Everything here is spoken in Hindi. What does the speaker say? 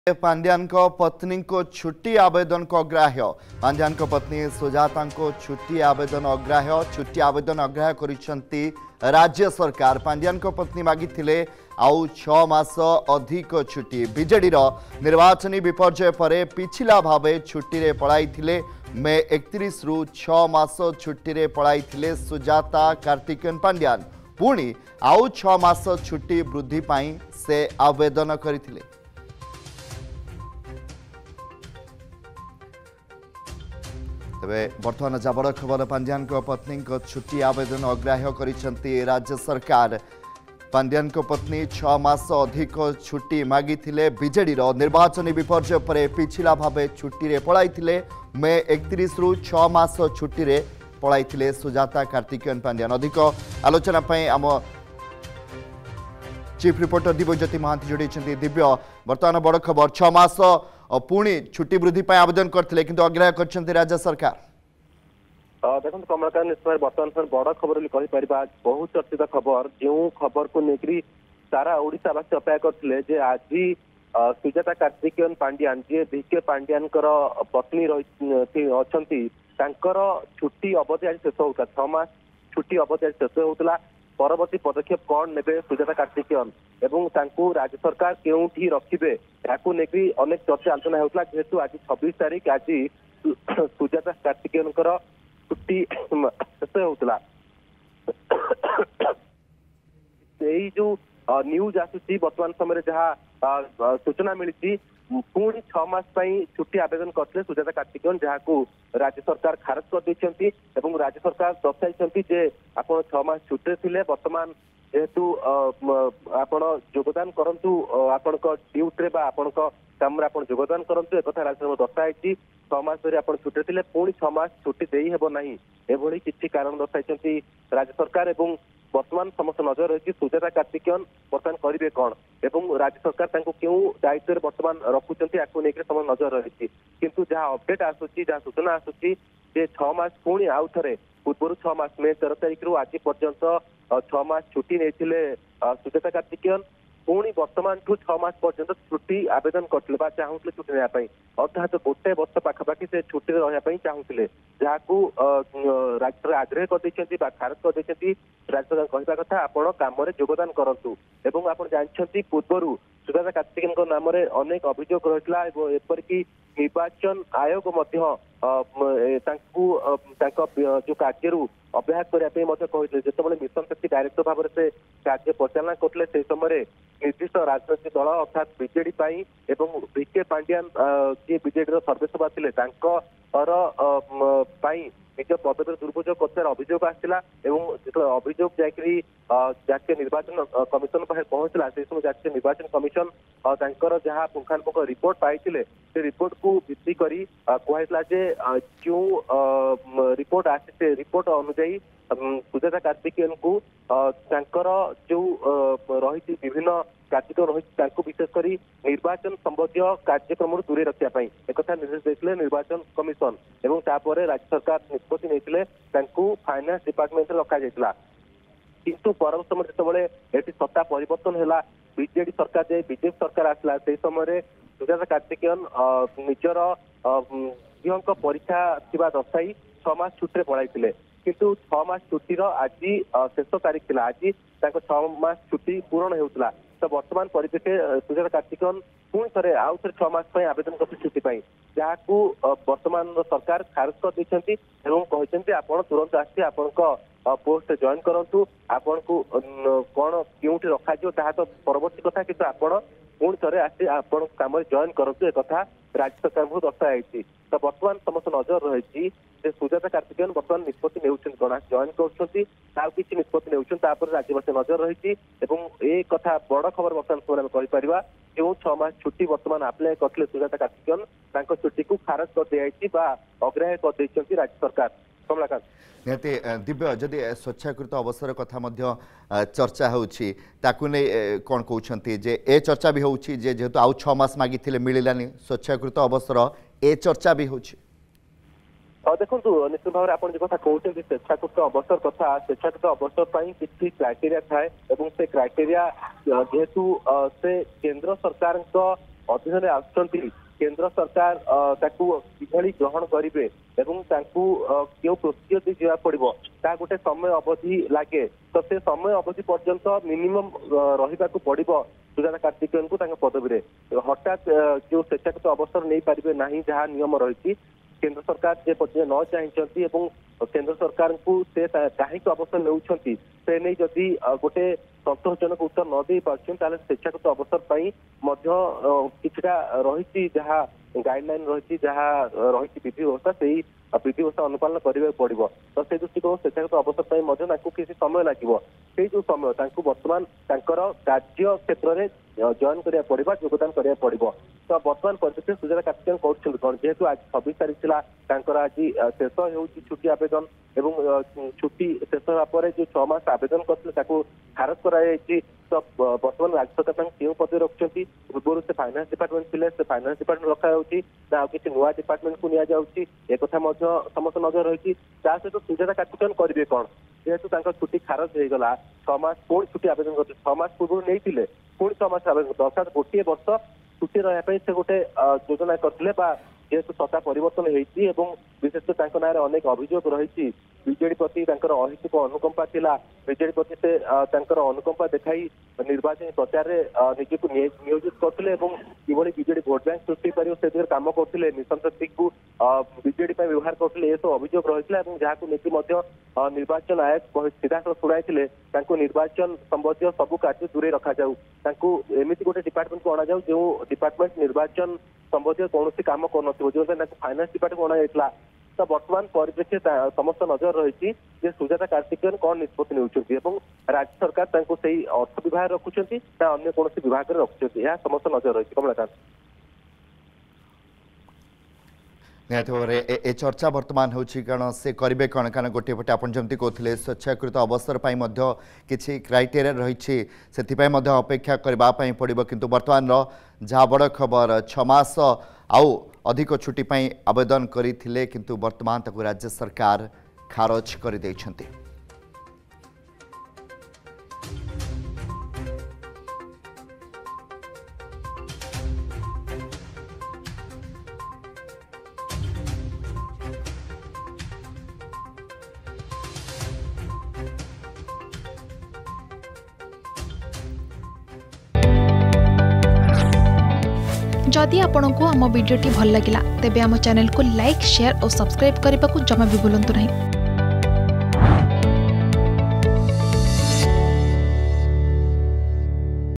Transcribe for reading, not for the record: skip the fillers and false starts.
पांड्यान को पत्नी को छुट्टी आवेदन को अग्राह्य। पांड्यान को पत्नी सुजाता को छुट्टी आवेदन अग्राह्य। छुट्टी आवेदन अग्राह्य करिसेंती राज्य सरकार। पांड्यान को पत्नी मागिथिले आउ 6 मास अधिक छुट्टी। बीजेडी निर्वाचनी विपर्यय पर पिछला भावे छुट्टी रे पड़ाई मे 31 रु 6 मास छुट्टी रे पड़ाई सुजाता कार्तिकेयन पांड्यान। पुणी आउ 6 मास छुट्टी वृद्धि पाई से आवेदन करथिले। तेरे बर्तमान जबर खबर पांड्यान को पत्नी को छुट्टी आवेदन अग्राह्य करिसेंती राज्य सरकार। पांड्यान को पत्नी 6 मास अधिक छुट्टी मागिथिले। बीजेडी निर्वाचनी विपर्यय पर पिछला भावे छुट्टी रे पड़ाई मे 31 रु 6 मास छुट्टी रे पड़ाई सुजाता कार्तिकेयन पांड्यान। अधिक आलोचना आम चीफ रिपोर्टर दिव्यज्योति महांती जोड़ी। दिव्य बर्तमान बड़ खबर 6 मास पुणी छुट्टी वृद्धि आवेदन करते किंतु अग्राह्य कर राज्य सरकार। देखो कमलकांत निश्चय बर्तमान बड़ खबर बहुत चर्चित खबर जो खबर को लेकर सारा ओडिशावासी अपेक्षा करते आज सुजाता कार्तिकेयन पांड्यान जी भिके पांड्यान पत्नी अच्छा छुट्टी अवधि आज शेष होता 6 मास छुट्टी अवधि आज शेष होता। परवर्ती पदक्षेप कौन ने सुजाता कार्तिकेयन एवं राज्य सरकार क्योंठी रखिए याकू लेकर अनेक चर्चा आलोचना होता। जेहेतु आज 26 तारीख आज सुजाता कार्तिकेयन छुट्टी शेष होता। जो न्यूज आसूची बर्तमान समय जहाँ सूचना मिली पुणी 6 मास छुट्टी आवेदन करते सुजाता कार्तिकेयन जहाँ राज्य सरकार खारज कर देते एवं राज्य सरकार दर्शाई आप 6 मास छुट्टी थे बर्तमान जेहेतु आपण योगदान करंतु आपण ड्यूटी आपण काम योगदान करंतु एक राज्य दर्शाई 6 मास धरी आप छुट्टी थे पुणी 6 मास छुट्टी दे हेब नहीं एभली किसी कारण दर्शाई राज्य सरकार एवं वर्तमान समस्त नजर रही सुजाता कार्तिकेयन बर्तमान करेंगे कौन एवं राज्य सरकार क्यों दायित्व बर्तमान रखुच्च आपको लेकर समस्त नजर रही किंतु जहाँ अपडेट आसूची जहाँ सूचना आसूची 6 मास पुणी आउ थे पूर्व 6 मास मे 13 तारीख रु आज पर्यंत 6 मास छुट्टी नहीं सुजाता कार्तिकेयन पुणी वर्तमान 6 मास पर्यंत छुट्टी आवेदन करते चाहूले छुट्टी नापी अर्थात गोटे वर्ष पाखापाखि से छुट्टी रही चाहूले जहाँ राज्य आग्रह कर खारज कर राज्य सरकार कहवा कथा आपण कम योगदान करूँ एवं आप जानते पूर्वर सुजाता कार्तिकेयन नाम अनेक अभियोग रही एपरिक निर्वाचन आयोग जो कार्य अब्याहत करने जिते मिशन शक्ति डायरेक्टर भाव से कार्य परिचालना करते से समय निर्दिष्ट राजनैतिक दल अर्थात बीजेडी एवं भिके पांड्यान जी बीजेडी सर्वेसभा थे निज पदवी दुरुपयोग कर अभियोग आसाला जो अभियोग जाकरी जातीय निर्वाचन कमिशन पहुंचला से समय जातीय निर्वाचन कमिशन जहाँ पुंखानुपुंख रिपोर्ट पाई से रिपोर्ट को भित्ति करी कहला जो रिपोर्ट आसी रिपोर्ट अनुजाई सुजाता कार्तिकेयन को जो रही विभिन्न कार्यक्रम रही विशेषकर निर्वाचन संबंधी कार्यक्रम दूरे रखापी एक निर्देश देते निर्वाचन कमिशन एवं तापर राज्य सरकार निष्पत्ति नहीं फाइनान्स डिपार्टमेंट रखा जाता किंतु परवर्त समय जो सत्ता परिवर्तन है बीजेडी सरकार बीजेपी सरकार आसला से समय सुजाता कार्तिकेयन निजर झील परीक्षा थी दर्शाई 6 मास छुट्टी पढ़ाई किंतु 6 मास छुट्टीर आज शेष तारीख थी आज 6 मास छुट्टी पूरण होता तो वर्तमान परिप्रेक्षी सुजाता कार्तिकेयन पुणी थे आउ थे 6 मास आवेदन कर छुट्टी जहाँ वर्तमान सरकार खारज कर देते कहते आप तुरंत आसी आपण पोस्ट जॉइन करूँ आपन को कौन क्योंठी रखा तो परवर्ती कथा किंतु आपण पुणी थे आसी आपण कम जॉइन करूँ एक राज्य सरकार को दर्शाई तो वर्तमान समस्त नजर रही सुजाता कार्तिकेयन वर्तमान निष्पत्ति कौन जॉइन कर निष्पत्ति राज्यवासी नजर रही ए कथा बड़ खबर वर्तमान समय जो 6 मास छुट्टी वर्तमान आप्लाय करते सुजाता कार्तिकेयन छुट्टी को खारज कर दिखाई अग्राह्य कर राज्य सरकार। कमलाकांत निहती दिव्य जदि स्वेच्छाकृत अवसर कथा चर्चा होची कौन कहते जे ए चर्चा भी होची जेहेतु आउ 6 मास मागिथिले मिलिलानी स्वेच्छाकृत अवसर ए चर्चा भी होची। देखो निश्चित भाव आप कथा कहते स्वेच्छाकृत अवसर कथा स्वेच्छाकृत अवसर किसी क्राइटेरिया थाए से क्राइटेरिया जेहेतु से केंद्र सरकार अधीन आसुचंती केंद्र सरकार ताकू किभली ग्रहण करेंगे एवं क्यों प्रोसीजर दिया पड़ो ता गोटे समय अवधि लगे तो से समय अवधि पर्यंत मिनिमम रहा पड़ो सुजाता कार्तिकेयन को पदवी हठात जो स्वेच्छाकृत अवसर नहीं पारे ना जहाँ नियम रही केंद्र सरकार जे पर्यटन न चाहती केंद्र सरकार को से कहीं अवसर नौकरी से नहीं जदि गोटे संतोषजनक उत्तर न दे पार्छन स्वेच्छाकृत अवसर किछटा रही जहाँ गाइडलाइन रही जहाँ रही विधि व्यवस्था से विधि व्यवस्था अनुपालन करने पड़ो तो से दृष्टिकोण स्वेच्छाकृत अवसर किसी समय लगे से जो समय बर्तमान कार्य क्षेत्र में जॉइन करा पड़ा योगदान करा पड़ो तो बर्तमान परिप्रेक्षी सुजाता कार्तिकेयन कहते कौन जेहेतु आज 26 तारीख था आज शेष हो छुट्टी आवेदन एवं छुट्टी शेष होगा जो 6 मास आवेदन करते खारज कर तो बर्तमान राज्य सरकार क्यों पद रखुच्च पूर्व से फाइनान्स डिपार्टमेंट थे से फाइनान्स डिपार्टमेंट रखा किसी नुआ डिपार्टमेंट को नि जाऊँगी एक समस्त नजर रही सहित सुजाता कार्तिकेयन करेंगे कौन जेहेतु छुट्टी खारज हो गला 6 मास पुणी छुट्टी आवेदन करते 6 मास पूर्व नहीं पुणी 6 मास आवेदन करते अर्थात गोटे वर्ष छुट्टी रहा से गोटे योजना करते जेहेतु सत्ता परिवर्तन होती विशेषकर ना अनेक अभियोग रही बीजेडी प्रति अहितुक अनुकंपा थिला बीजेडी प्रति से अनुकंपा देखाई निर्वाचन प्रचार में निजक नियोजित करते किभली बीजेडी भोट बैंक सृष्टि कर से दिगरे काम करते मिशन शक्ति को बीजेडी व्यवहार करते ये सब अभियोग रही जहाँ लेकिन निर्वाचन आयोग सीधा शुणाई निर्वाचन संबंधी सब कार्य दूरे रखा जाऊ एमती गोटे डिपार्टमेंट को अणा जाऊ जो डिपार्टमेंट निर्वाचन संबंधी कौन काम कर जो फाइनान्स डिपार्टमेंट अणा तो बर्तमान परिप्रेक्षी समस्त नजर रही सुजाता कार्तिकेयन कौन निष्पत्ति नेउछंती राज्य सरकार से अर्थ विभाग रखुंट अन्य कौन विभाग में रखुंट यह समस्त नजर रही कमलाकांत निहत भाव ए चर्चा बर्तमान हो कारण से करेंगे कौन कारण गोटे पटे आप जमी कहते स्वेच्छाकृत अवसर किसी क्राइटेरिया रही से अपेक्षा करने पड़ो किंतु बर्तमान जहाँ बड़ खबर 6 मास आउ अधिक छुट्टी आवेदन करते किंतु बर्तमान ताकू राज्य सरकार खारज कर देइछंती। जदि आपंक आम भिडी भल लगा तेब आम चैनल को लाइक शेयर और सब्सक्राइब करने को जमा भी भूलु नहीं।